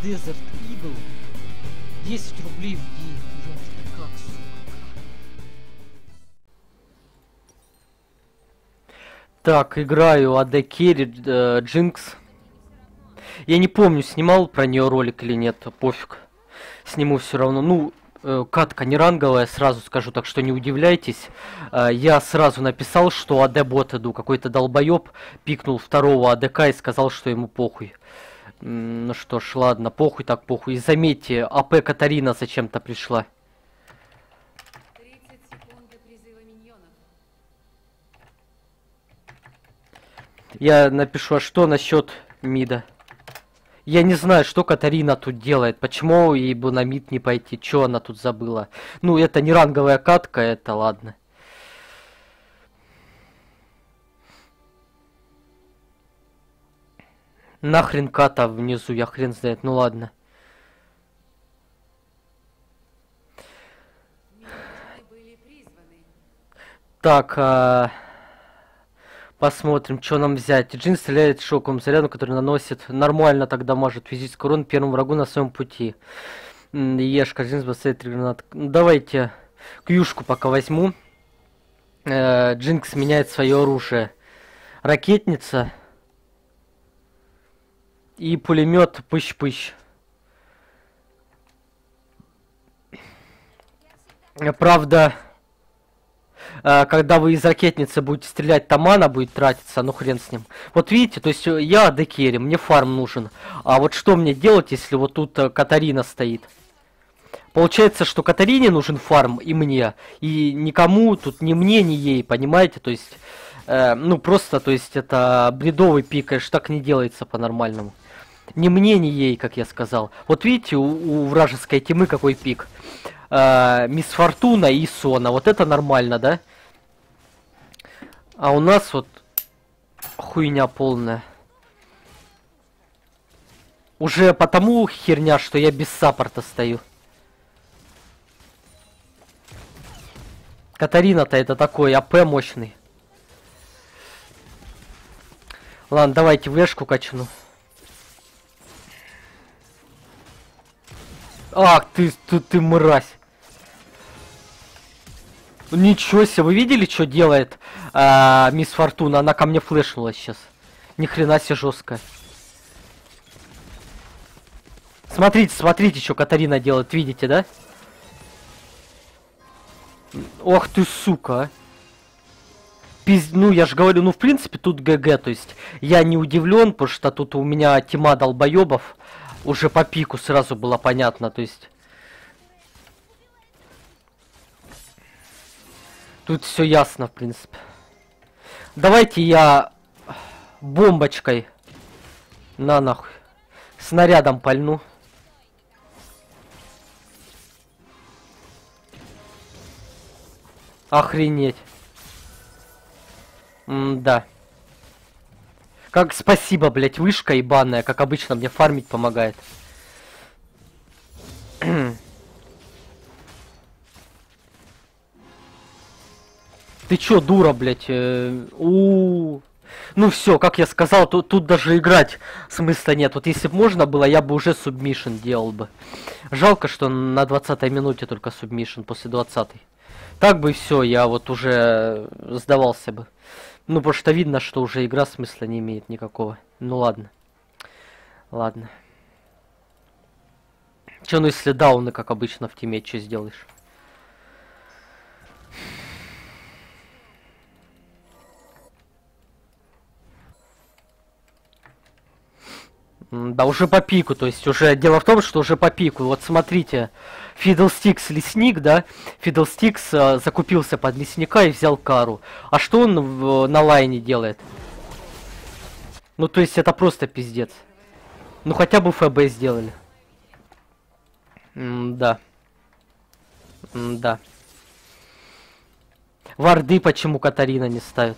Desert Eagle. 10 рублей в день. Ёпта, как, сука. Так, играю AD Carry Джинкс. Я не помню, снимал про нее ролик или нет, пофиг. Сниму все равно. Ну, катка не ранговая, сразу скажу, так что не удивляйтесь. Я сразу написал, что АД-бот иду. Какой-то долбоеб пикнул второго АДК и сказал, что ему похуй. Ну что ж, ладно, похуй так похуй. И заметьте, АП Катарина зачем-то пришла. 30 секунд до призыва миньонов. Я напишу, а что насчет мида? Я не знаю, что Катарина тут делает. Почему ей бы на мид не пойти? Что она тут забыла? Ну, это не ранговая катка, это ладно. Нахрен ката внизу, я хрен знает. Ну ладно. Миньоны были призваны. Так, посмотрим, что нам взять. Джин стреляет шоковым зарядом, который наносит нормально тогда может физический урон первому врагу на своем пути. Ешка, Джин бросает 3 гранаты. Ну, давайте кьюшку пока возьму. Джинкс меняет свое оружие. Ракетница. И пулемет пыщ-пыщ. Правда, когда вы из ракетницы будете стрелять, там мана будет тратиться, ну хрен с ним. Вот видите, то есть я декери, мне фарм нужен. А вот что мне делать, если вот тут Катарина стоит? Получается, что Катарине нужен фарм и мне. И никому тут, ни мне, ни ей, понимаете? То есть, ну просто, то есть это бредовый пик, конечно, так не делается по-нормальному. Ни мне, ни ей, как я сказал. Вот видите, у вражеской тимы какой пик. Мисс Фортуна и Сона. Вот это нормально, да? А у нас вот хуйня полная. Уже потому херня, что я без саппорта стою. Катарина-то это такой АП мощный. Ладно, давайте вешку качну. Ах, ты мразь. Ничего себе, вы видели, что делает мисс Фортуна? Она ко мне флешнула сейчас. Ни хрена себе жестко. Смотрите, смотрите, что Катарина делает, видите, да? Ох ты, сука. Ну, я же говорю, ну, в принципе, тут ГГ, то есть я не удивлен, потому что тут у меня тьма долбоебов. Уже по пику сразу было понятно, то есть... Тут все ясно, в принципе. Давайте я бомбочкой на нахуй. Снарядом пальну. Охренеть. Да. Как спасибо, блять, вышка ебаная, как обычно мне фармить помогает. Ты чё, дура, блять? Ну все, как я сказал, тут даже играть смысла нет. Вот если бы можно было, я бы уже субмишн делал бы. Жалко, что на 20-й минуте только субмишн после 20-й. Так бы и все, я вот уже сдавался бы. Ну, потому что видно, что уже игра смысла не имеет никакого. Ну ладно. Ладно. Че, ну если дауны, как обычно в тиме, что сделаешь? Да, уже по пику, то есть уже дело в том, что уже по пику. Вот смотрите, Fiddlesticks лесник, да? Fiddlesticks закупился под лесника и взял кару. А что он на лайне делает? Ну, то есть это просто пиздец. Ну, хотя бы ФБ сделали. Да. Да. Варды почему Катарина не ставит?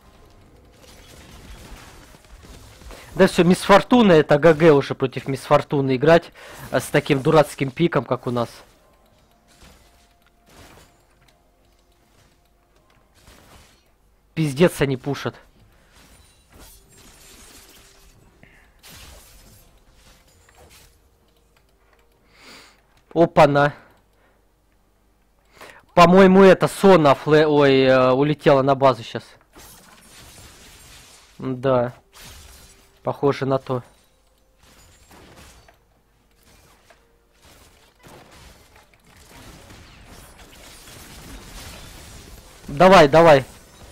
Да все, Мисс Фортуна, это ГГ уже против Мисс Фортуны играть с таким дурацким пиком, как у нас. Пиздец они пушат. Опа-на. По-моему, это Сона улетела на базу сейчас. Да. Похоже на то. Давай, давай.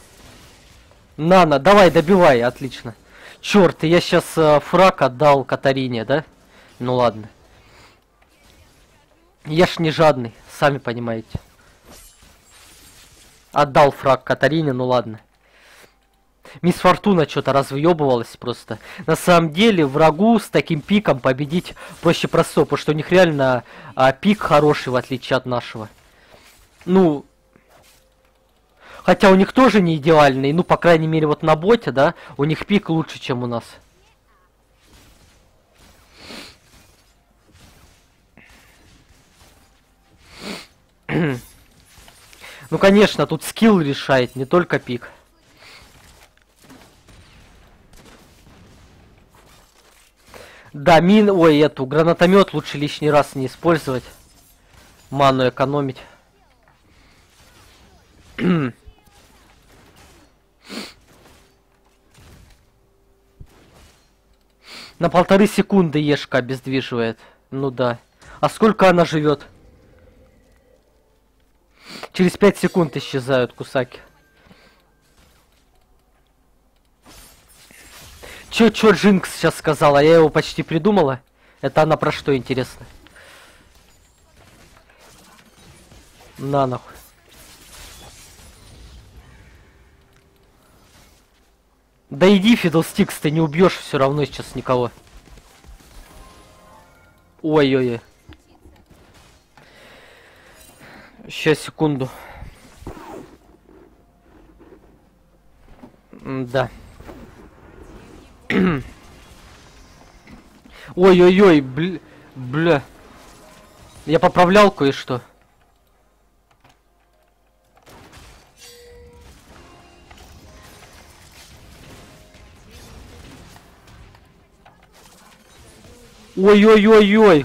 Нана, давай, добивай, отлично. Черт, я сейчас фраг отдал Катарине, да? Ну ладно. Я ж не жадный, сами понимаете. Отдал фраг Катарине, ну ладно. Мисс Фортуна что-то развъебывалась просто. На самом деле, врагу с таким пиком победить проще простого, потому что у них реально пик хороший, в отличие от нашего. Ну... Хотя у них тоже не идеальный, ну, по крайней мере, вот на боте, да, у них пик лучше, чем у нас. Ну, конечно, тут скилл решает, не только пик. Да, эту гранатомет лучше лишний раз не использовать. Ману экономить. На 1,5 секунды Ешка обездвиживает. Ну да. А сколько она живет? Через 5 секунд исчезают кусаки. Чё Джинкс сейчас сказала? Я его почти придумала. Это она про что, интересно? На нахуй. Да иди, Фидлстикс, ты не убьешь все равно сейчас никого. Ой-ой-ой. Сейчас, секунду. Да. Ой-ой-ой, бля. Я поправлял кое-что. Ой-ой-ой-ой.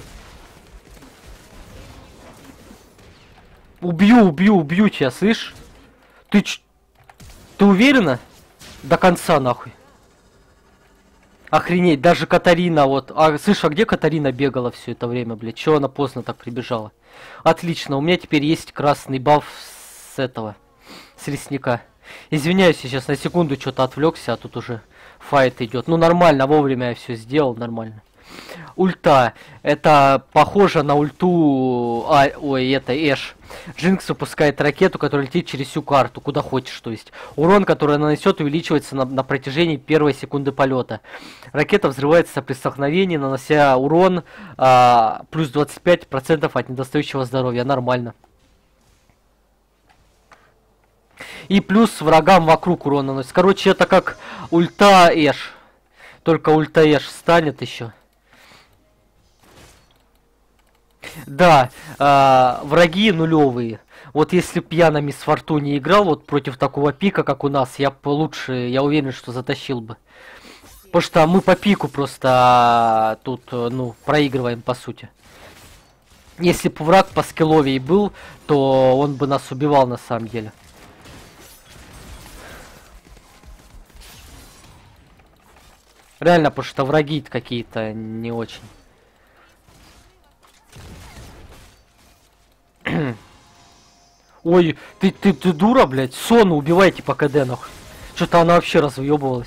Убью тебя, слышь? Ты уверена? До конца, нахуй. Охренеть, даже Катарина вот... слышь, а где Катарина бегала все это время, блядь? Чего она поздно так прибежала? Отлично, у меня теперь есть красный баф с этого. С лесника. Извиняюсь, сейчас на секунду что-то отвлекся, а тут уже файт идет. Ну нормально, вовремя я все сделал, нормально. Ульта. Это похоже на ульту... это Эш. Джинкс выпускает ракету, которая летит через всю карту, куда хочешь, то есть. Урон, который она нанесет, увеличивается на протяжении первой секунды полета. Ракета взрывается при столкновении, нанося урон плюс 25% от недостающего здоровья. Нормально. И плюс врагам вокруг урон наносит. Короче, это как ульта Эш. Только ульта Эш станет еще. Да, враги нулевые. Вот если б я на Мисс Фортуне играл вот против такого пика, как у нас, я бы лучше, я уверен, что затащил бы. Потому что мы по пику просто тут, ну, проигрываем по сути. Если бы враг по скилловей был, то он бы нас убивал на самом деле. Реально, потому что враги какие-то не очень. Ой, ты дура, блядь. Сону убивайте по КД, нахуй. Что-то она вообще разъебывалась.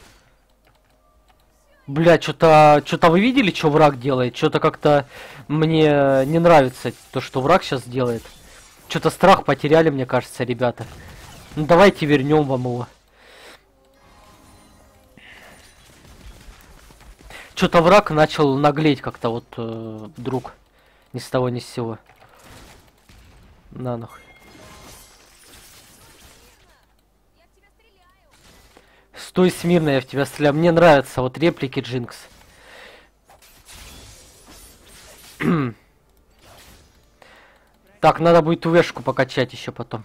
Блядь, что-то вы видели, что враг делает? Что-то как-то мне не нравится то, что враг сейчас делает. Что-то страх потеряли, мне кажется, ребята. Ну давайте вернем вам его. Что-то враг начал наглеть как-то вот вдруг. Ни с того ни с сего. На нахуй. Стой смирно, я в тебя стреляю. Мне нравятся вот реплики Джинкс. Так, надо будет УВшку покачать еще потом.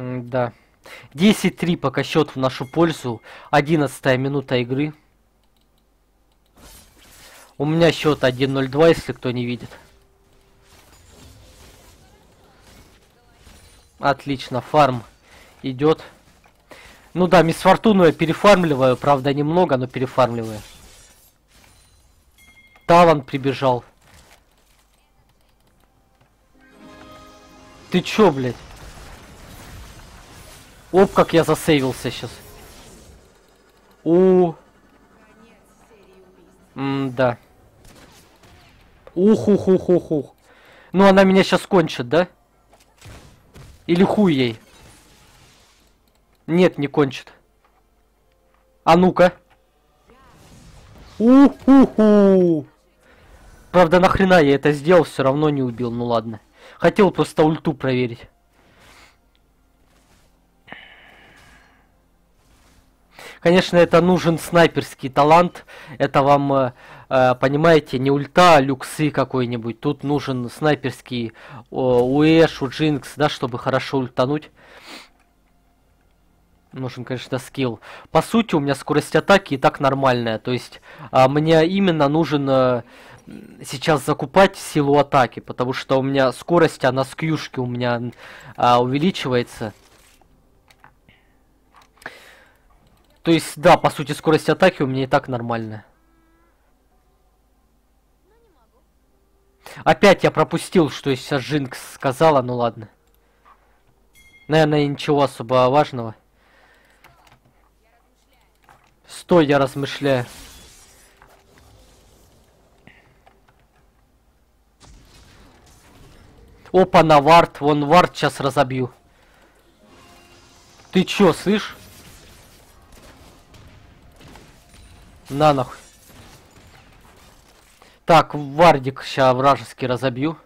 Да. 10-3 пока счет в нашу пользу. 11 минута игры. У меня счет 1-0-2, если кто не видит. Отлично, фарм идет. Ну да, мисс Фортуну я перефармливаю, правда немного, но перефармливаю. Талант прибежал. Ты чё, блядь? Оп, как я засейвился сейчас. Да. Ух. Ну она меня сейчас кончит, да? Или хуй ей? Нет, не кончит. А ну-ка. Уху. Правда, нахрена я это сделал, все равно не убил. Ну ладно. Хотел просто ульту проверить. Конечно, это нужен снайперский талант. Это вам, понимаете, не ульта, а люксы какой-нибудь. Тут нужен снайперский у Эш, у Джинкс, да, чтобы хорошо ультануть. Нужен, конечно, скилл. По сути, у меня скорость атаки и так нормальная. То есть, мне именно нужен сейчас закупать силу атаки. Потому что у меня скорость, она с кьюшки у меня увеличивается. То есть, да, по сути, скорость атаки у меня и так нормальная. Опять я пропустил, что сейчас Джинкс сказала, ну ладно. Наверное, ничего особо важного. Стой, я размышляю. Опа, на вард. Вон вард сейчас разобью. Ты чё, слышь? На нахуй. Так, вардик сейчас вражеский разобью.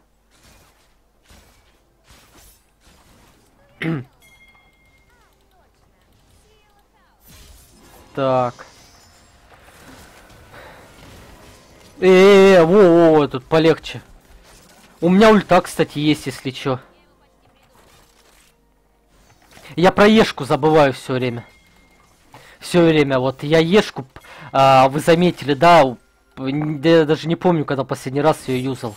Так. Во, тут полегче. У меня ульта, кстати, есть, если чё. Я про Ешку забываю все время. Все время, вот я Ешку, вы заметили, да? Я даже не помню, когда последний раз ее юзал.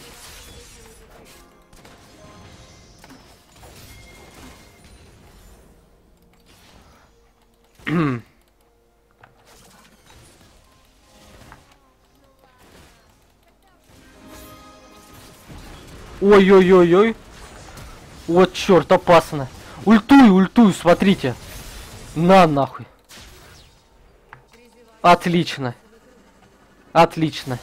Ой-ой-ой-ой. Вот черт, опасно. Ультую, смотрите. На нахуй. Отлично. Отлично.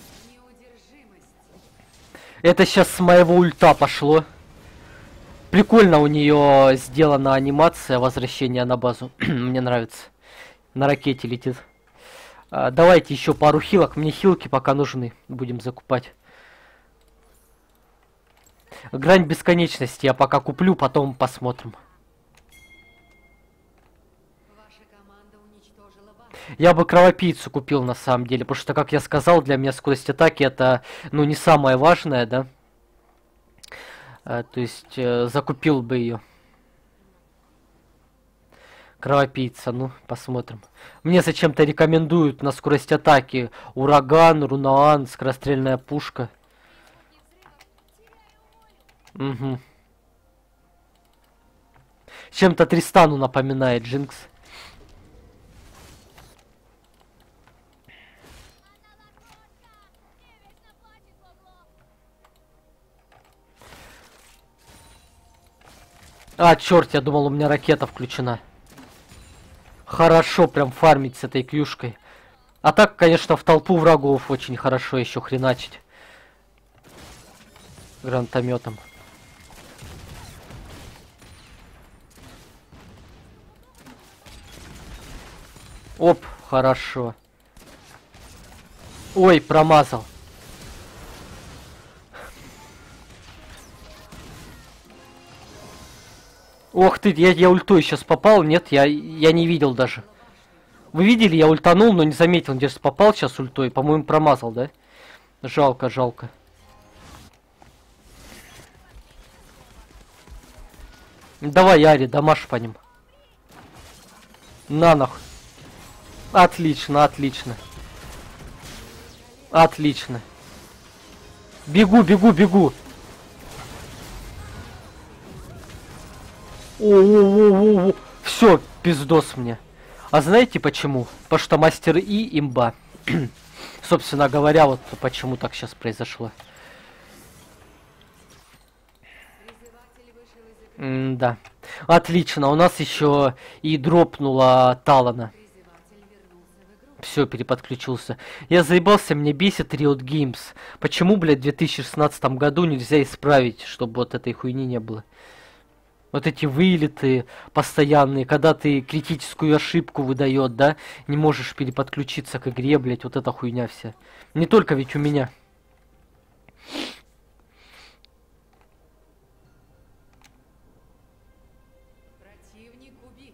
Это сейчас с моего ульта пошло. Прикольно у нее сделана анимация возвращения на базу. Мне нравится. На ракете летит. Давайте еще пару хилок. Мне хилки пока нужны. Будем закупать. Грань бесконечности я пока куплю, потом посмотрим. Я бы кровопийцу купил на самом деле, потому что, как я сказал, для меня скорость атаки это, ну, не самое важное, да? То есть, закупил бы ее. Кровопийца, ну, посмотрим. Мне зачем-то рекомендуют на скорость атаки ураган, рунаан, скорострельная пушка. Угу. Чем-то Тристану напоминает Джинкс. А, черт, я думал, у меня ракета включена. Хорошо прям фармить с этой кьюшкой. А так, конечно, в толпу врагов очень хорошо еще хреначить. Гранатометом. Оп, хорошо. Ой, промазал. Ох ты, я ультой сейчас попал. Нет, я не видел даже. Вы видели, я ультанул, но не заметил, где же попал сейчас ультой. По-моему, промазал, да? Жалко, жалко. Давай, Ари, дамаж по ним. На нахуй. Отлично, отлично. Отлично. Бегу, бегу, бегу. О, все, пиздос мне. А знаете почему? Потому что мастер И имба. Собственно говоря, вот почему так сейчас произошло. Призыватель вышел из игры. Да. Отлично, у нас еще и дропнула Талана. Призыватель вернулся в игру. Все, переподключился. Я заебался, мне бесит Riot Games. Почему, блядь, в 2016 году нельзя исправить, чтобы вот этой хуйни не было? Вот эти вылеты постоянные, когда ты критическую ошибку выдает, да, не можешь переподключиться к игре, блядь, вот эта хуйня вся. Не только ведь у меня. Противник убит.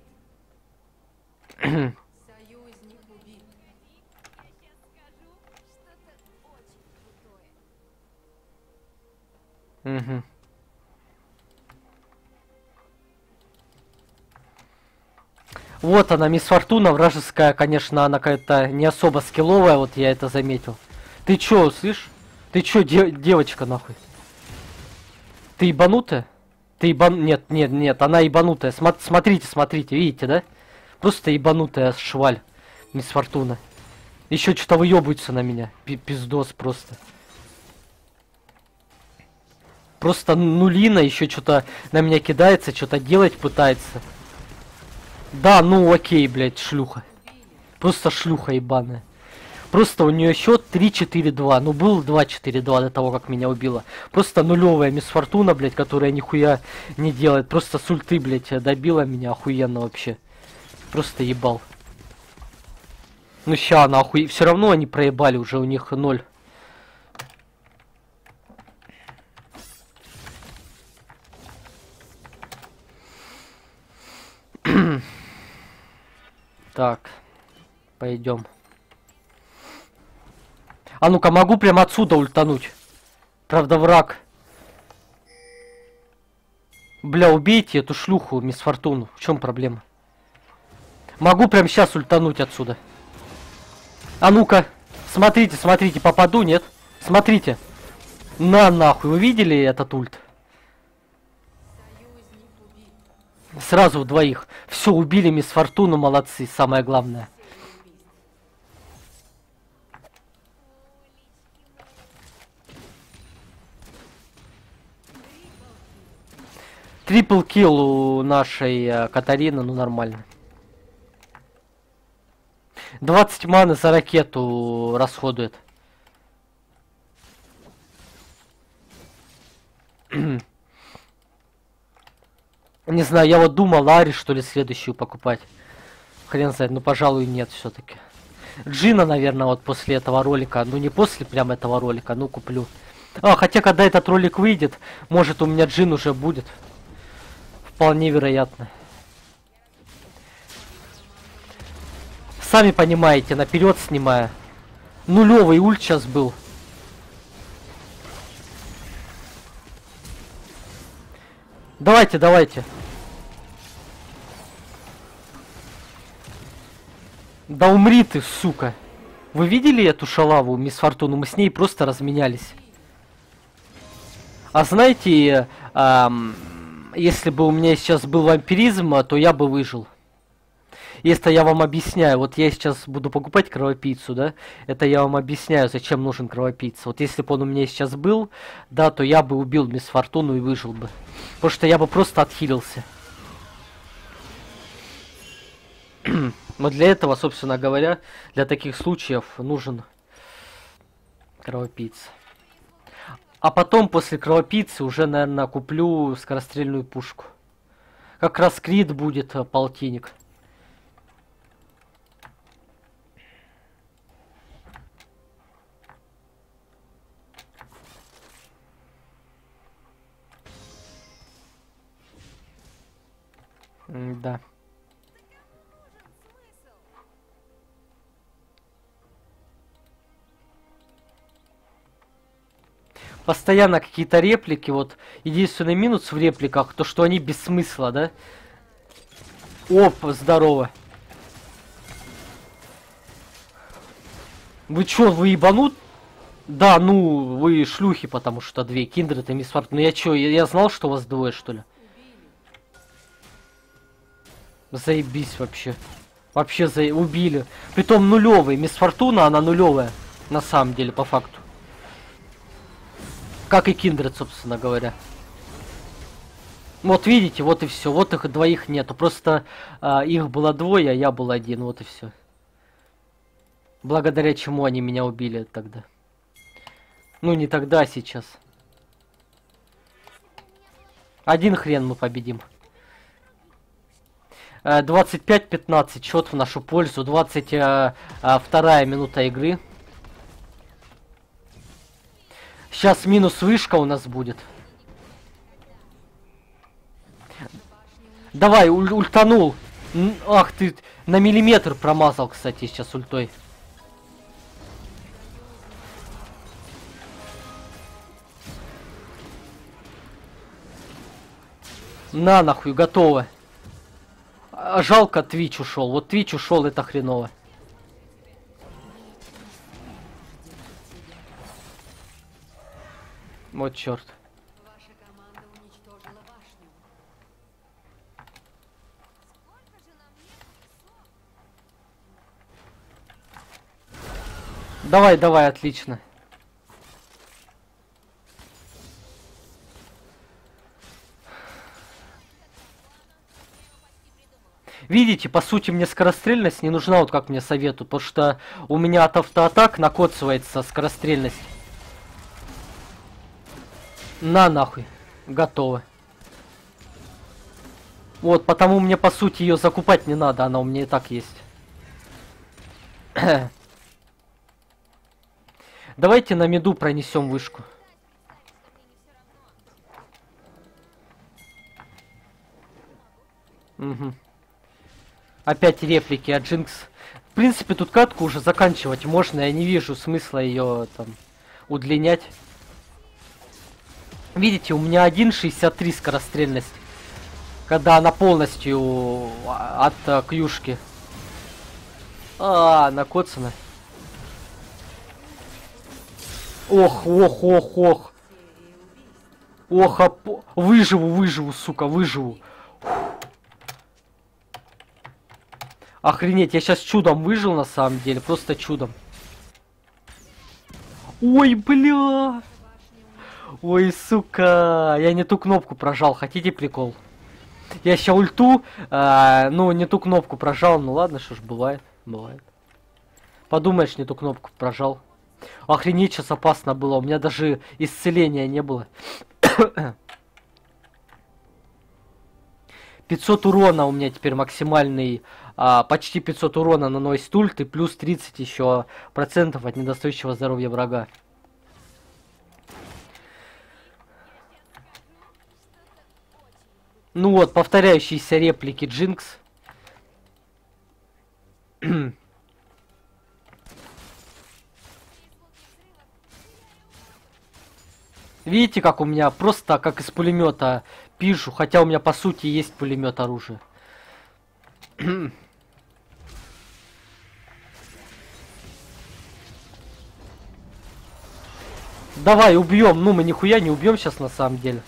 Союзник убит. Я сейчас скажу что-то очень крутое. Угу. Вот она, Мисс Фортуна, вражеская, конечно, она какая-то не особо скилловая, вот я это заметил. Ты чё, слышь? Ты чё, девочка, нахуй? Ты ебанутая? Ты Нет, нет, нет, она ебанутая. Смотрите, смотрите, видите, да? Просто ебанутая шваль, Мисс Фортуна. Еще что-то выебывается на меня. Пиздос просто. Просто нулина еще что-то на меня кидается, что-то делать пытается. Да, ну окей, блядь, шлюха. Просто шлюха ебаная. Просто у нее счет 3-4-2. Ну, был 2-4-2 до того, как меня убила. Просто нулевая Мисс Фортуна, блядь, которая нихуя не делает. Просто с ульты, блядь, добила меня охуенно вообще. Просто ебал. Ну, ща, нахуй. Все равно они проебали, уже у них 0. Так, пойдем. А ну-ка, могу прям отсюда ультануть. Правда, враг. Бля, убейте эту шлюху, Мисс Фортуну. В чем проблема? Могу прям сейчас ультануть отсюда. А ну-ка, смотрите, смотрите, попаду, нет? Смотрите. На нахуй, вы видели этот ульт? Союзник убит. Сразу в двоих. Все, убили Мисс Фортуну, молодцы, самое главное. Серия убийств. Трипл килл у нашей Катарины, ну нормально. 20 маны за ракету расходует. Не знаю, я вот думал Ари, что ли, следующую покупать. Хрен знает, ну, пожалуй, нет все-таки. Джина, наверное, вот после этого ролика. Ну, не после прям этого ролика, ну, куплю. А, хотя, когда этот ролик выйдет, может, у меня Джин уже будет. Вполне вероятно. Сами понимаете, наперед снимая. Нулевый ульт сейчас был. Давайте, давайте. Да умри ты, сука. Вы видели эту шалаву, Мисс Фортуну? Мы с ней просто разменялись. А знаете, если бы у меня сейчас был вампиризм, то я бы выжил. Если я вам объясняю, вот я сейчас буду покупать кровопийцу, да, это я вам объясняю, зачем нужен кровопийца. Вот если бы он у меня сейчас был, да, то я бы убил Мисс Фортуну и выжил бы. Потому что я бы просто отхилился. Но для этого, собственно говоря, для таких случаев нужен кровопийца. А потом, после кровопийцы, уже, наверное, куплю скорострельную пушку. Как раз крит будет полтинник. Да. Постоянно какие-то реплики, вот. Единственный минус в репликах, то что они без смысла, да? Оп, здорово. Вы чё, вы ебанут? Да, ну, вы шлюхи, потому что две. Киндред и Мисс Фортуна. Ну я чё, я знал, что у вас двое, что ли? Заебись вообще. Вообще убили. Притом нулевый. Мисс Фортуна, она нулевая. На самом деле, по факту. Как и Киндред, собственно говоря. Вот видите, вот и все. Вот их двоих нету. Просто их было двое, а я был один. Вот и все. Благодаря чему они меня убили тогда. Ну, не тогда, а сейчас. Один хрен мы победим. 25-15. Счет в нашу пользу. 22 минута игры. Сейчас минус вышка у нас будет. Давай, ультанул. Ах ты, на миллиметр промазал, кстати, сейчас ультой. На нахуй, готово. Жалко, Твич ушел. Вот Твич ушел, это хреново. Вот черт. Ваша команда уничтожила башню. Сколько же нам лет? Давай, давай, отлично. Видите, по сути, мне скорострельность не нужна, вот как мне советуют, потому что у меня от автоатак накоцывается скорострельность. На нахуй. Готово. Вот, потому мне, по сути, ее закупать не надо, она у меня и так есть. Давайте на миду пронесем вышку. Угу. Опять реплики от Джинкс. В принципе, тут катку уже заканчивать можно. Я не вижу смысла ее там удлинять. Видите, у меня 1.63 скорострельность. Когда она полностью от кьюшки. Накоцана. Ох, ох, ох, ох. Ох, выживу, сука, выживу. Охренеть, я сейчас чудом выжил на самом деле, просто чудом. Ой, бля. Ой, сука, я не ту кнопку прожал, хотите прикол? Я сейчас ульту, ну, не ту кнопку прожал, ну ладно, что ж, бывает, бывает. Подумаешь, не ту кнопку прожал. Охренеть, сейчас опасно было, у меня даже исцеления не было. 500 урона у меня теперь максимальный, почти 500 урона наносит ульт и плюс 30 еще процентов от недостающего здоровья врага. Ну вот, повторяющиеся реплики Джинкс. Видите, как у меня просто как из пулемета пишу, хотя у меня по сути есть пулемет оружия. Давай убьем, ну мы нихуя не убьем сейчас на самом деле.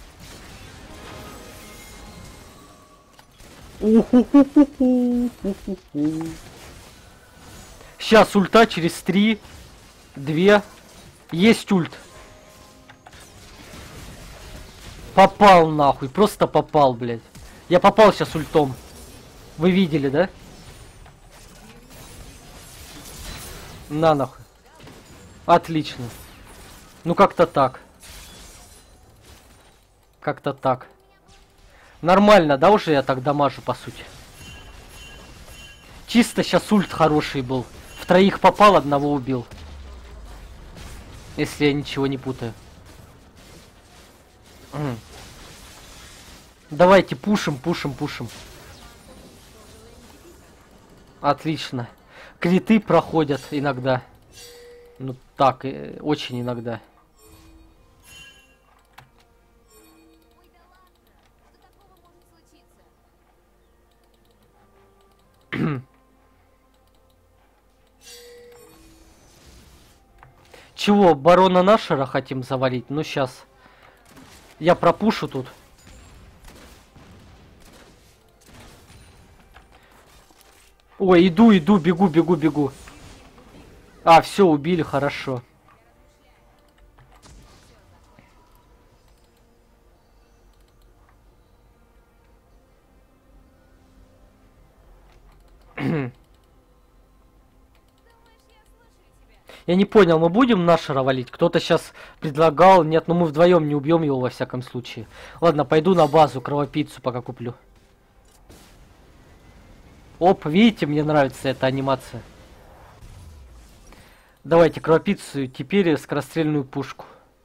Сейчас ульта через 3, 2. Есть ульт. Попал нахуй, просто попал, блядь. Я попал сейчас ультом. Вы видели, да? На нахуй. Отлично. Ну как-то так. Как-то так. Нормально, да, уже я так дамажу, по сути. Чисто сейчас ульт хороший был. В троих попал, одного убил. Если я ничего не путаю. Давайте пушим, пушим, пушим. Отлично. Криты проходят иногда. Ну так, очень иногда. чего, барона Нашера хотим завалить? Ну, сейчас. Я пропушу тут. Ой, иду, бегу. А, все, убили, хорошо. Я не понял, мы будем Нашера валить? Кто-то сейчас предлагал. Нет, ну мы вдвоем не убьем его во всяком случае. Ладно, пойду на базу кровопийцу пока куплю. Оп, видите, мне нравится эта анимация. Давайте кровопийцу, теперь скорострельную пушку.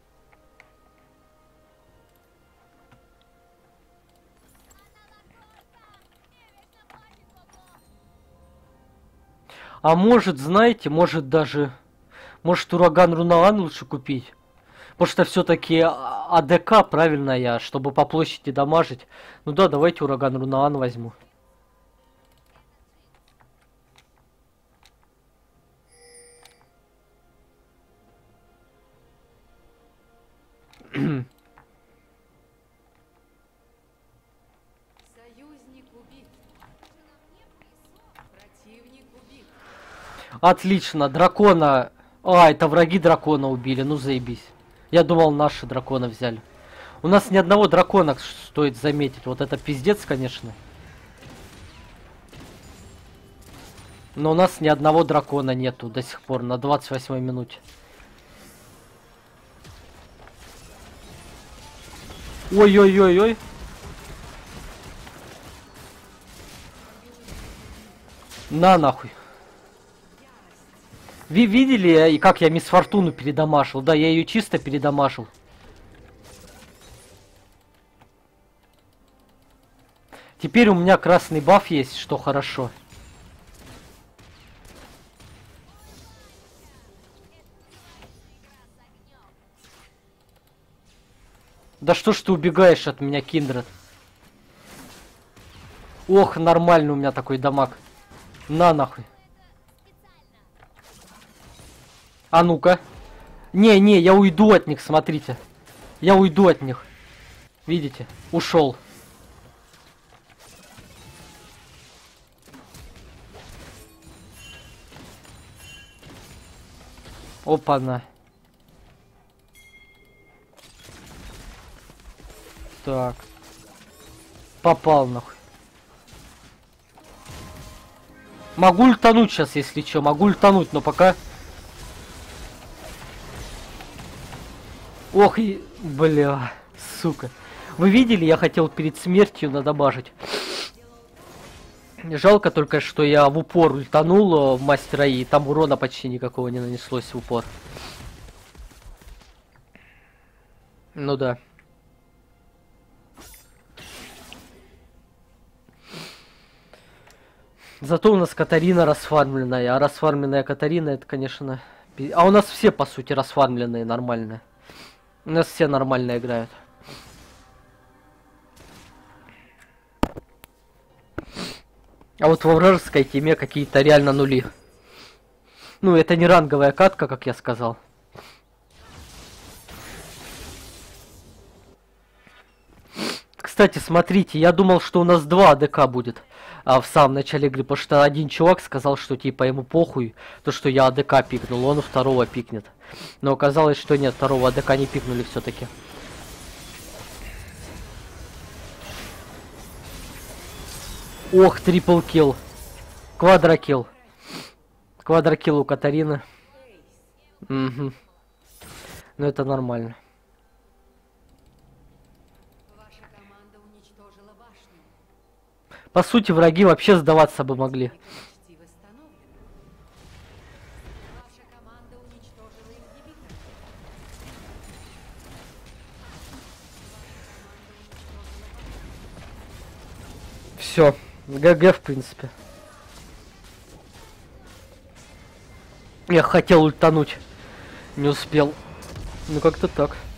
А может, знаете, может даже... Может, ураган Рунаан лучше купить? Потому что все-таки АДК правильная, чтобы по площади дамажить. Ну да, давайте ураган Рунаан возьму. Союзник убит. Противник убит. Отлично, дракона... А, это враги дракона убили, ну заебись. Я думал, наши дракона взяли. У нас ни одного дракона, стоит заметить. Вот это пиздец, конечно. Но у нас ни одного дракона нету до сих пор, на 28-й минуте. Ой-ой-ой-ой. На нахуй. Вы видели, как я Мисс Фортуну передамашил? Да, я ее чисто передамашил. Теперь у меня красный баф есть, что хорошо. Да что ж ты убегаешь от меня, Киндред? Ох, нормальный у меня такой дамаг. На нахуй. А ну-ка. Не, я уйду от них, смотрите. Я уйду от них. Видите? Ушел. Опа-на. Так. Попал нахуй. Могу ультануть сейчас, если что. Могу ультануть, но пока... Ох и... Бля, сука. Вы видели, я хотел перед смертью надабажить. Жалко только, что я в упор ультанул в мастера, и там урона почти никакого не нанеслось в упор. Ну да. Зато у нас Катарина расфармленная, а расфармленная Катарина, это, конечно... А у нас все, по сути, расфармленные, нормальные. У нас все нормально играют. А вот во вражеской теме какие-то реально нули. Ну, это не ранговая катка, как я сказал. Кстати, смотрите, я думал, что у нас 2 АДК будет в самом начале игры, потому что один чувак сказал, что типа ему похуй, то что я АДК пикнул, он второго пикнет. Но оказалось, что нет, второго АДК не пикнули все-таки. Ох, трипл килл. Квадрокилл. Квадрокилл у Катарины. Угу. Ну это нормально. Ваша команда уничтожила башню. По сути, враги вообще сдаваться бы могли. Почти восстановлена. Ваша команда уничтожила ингибитор. Все. ГГ, в принципе. Я хотел ультануть. Не успел. Ну как-то так.